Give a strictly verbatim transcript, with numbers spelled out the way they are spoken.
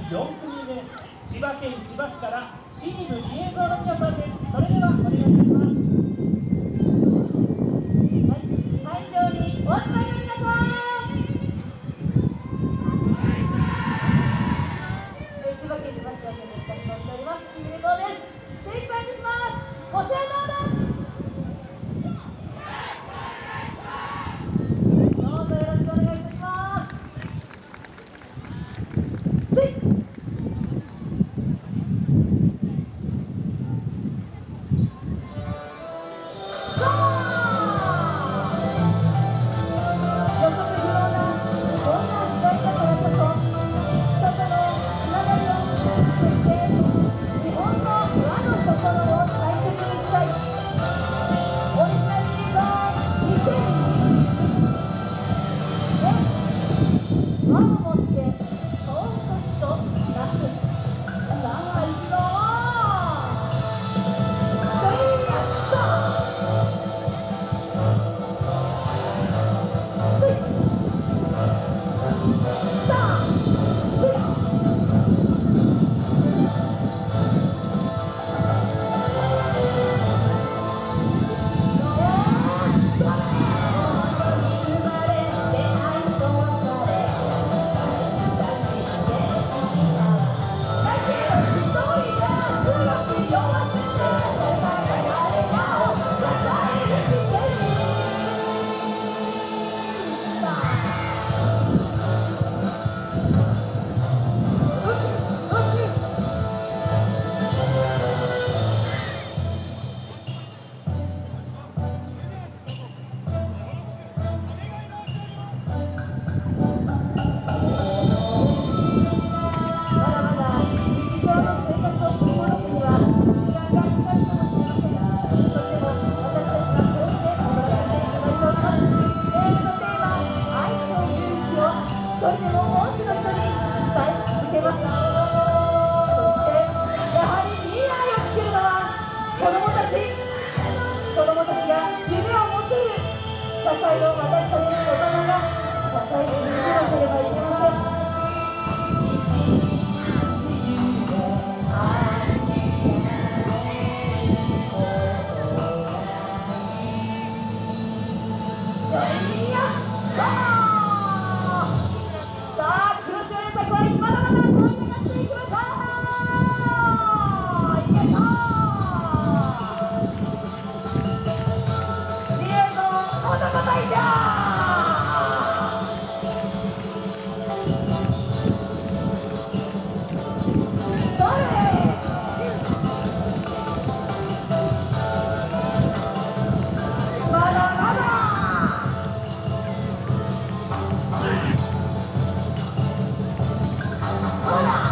よん組目、千葉県千葉市からチームリエゾーの皆さんです。それではお願いいたします。 はい、会場にお集まりの皆さん、千葉県千葉市役にいたしましておりますチームリエゾーです。精一杯にします。ご清聴どうぞ。どうぞよろしくお願いいたします。せい輪を持ってそうとと出す。さあ行くぞー。やったー。さあそれでも多くの人に伝え続けました。そしてやはり未来を作るのは子どもたち。子どもたちが夢を持てる社会を私たち大人が支え続けなければいけません。ほら